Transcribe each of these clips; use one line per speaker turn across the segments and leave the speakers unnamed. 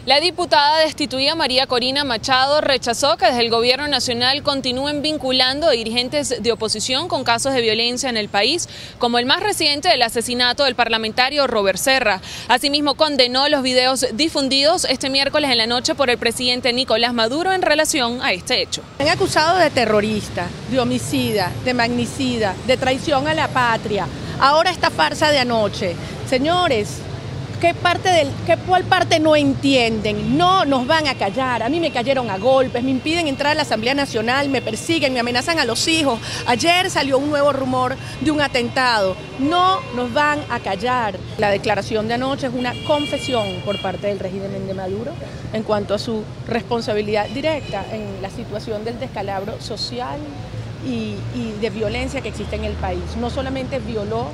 La diputada destituida María Corina Machado rechazó que desde el gobierno nacional continúen vinculando a dirigentes de oposición con casos de violencia en el país, como el más reciente del asesinato del parlamentario Robert Serra. Asimismo, condenó los videos difundidos este miércoles en la noche por el presidente Nicolás Maduro en relación a este hecho.
Han acusado de terrorista, de homicida, de magnicida, de traición a la patria. Ahora esta farsa de anoche. Señores, ¿cuál parte no entienden? No nos van a callar. A mí me cayeron a golpes, me impiden entrar a la Asamblea Nacional, me persiguen, me amenazan a los hijos. Ayer salió un nuevo rumor de un atentado. No nos van a callar. La declaración de anoche es una confesión por parte del régimen de Maduro en cuanto a su responsabilidad directa en la situación del descalabro social y de violencia que existe en el país. No solamente violó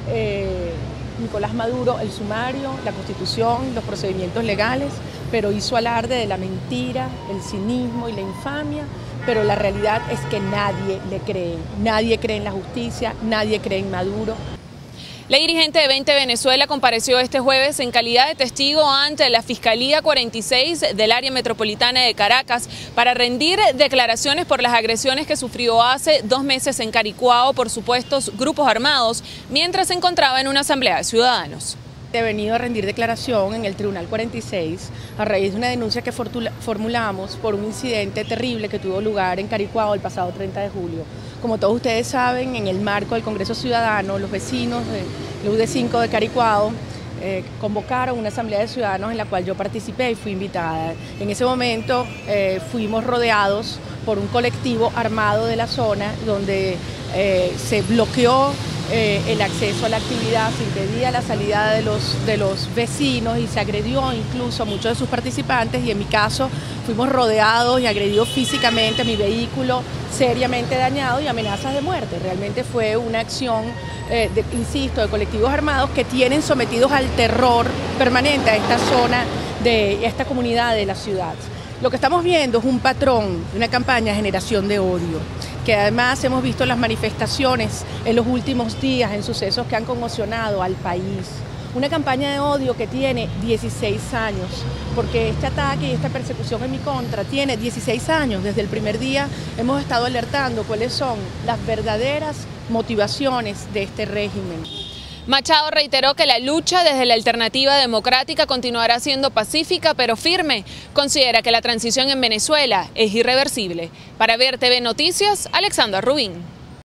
Nicolás Maduro el sumario, la Constitución, los procedimientos legales, pero hizo alarde de la mentira, el cinismo y la infamia, pero la realidad es que nadie le cree. Nadie cree en la justicia, nadie cree en Maduro.
La dirigente de 20 Venezuela compareció este jueves en calidad de testigo ante la Fiscalía 46 del área metropolitana de Caracas para rendir declaraciones por las agresiones que sufrió hace 2 meses en Caricuao por supuestos grupos armados mientras se encontraba en una asamblea de ciudadanos.
He venido a rendir declaración en el Tribunal 46 a raíz de una denuncia que formulamos por un incidente terrible que tuvo lugar en Caricuao el pasado 30 de julio. Como todos ustedes saben, en el marco del Congreso Ciudadano, los vecinos del UD5 de Caricuao convocaron una asamblea de ciudadanos en la cual yo participé y fui invitada. En ese momento fuimos rodeados por un colectivo armado de la zona donde se bloqueó el acceso a la actividad, se impedía la salida de los vecinos y se agredió incluso a muchos de sus participantes, y en mi caso fuimos rodeados y agredidos físicamente, mi vehículo seriamente dañado y amenazas de muerte. Realmente fue una acción, insisto, de colectivos armados que tienen sometidos al terror permanente a esta zona, a esta comunidad de la ciudad. Lo que estamos viendo es un patrón, una campaña de generación de odio, que además hemos visto las manifestaciones en los últimos días, en sucesos que han conmocionado al país. Una campaña de odio que tiene 16 años, porque este ataque y esta persecución en mi contra tiene 16 años. Desde el primer día hemos estado alertando cuáles son las verdaderas motivaciones de este régimen.
Machado reiteró que la lucha desde la alternativa democrática continuará siendo pacífica pero firme. Considera que la transición en Venezuela es irreversible. Para ver TV Noticias, Alexandra Rubín.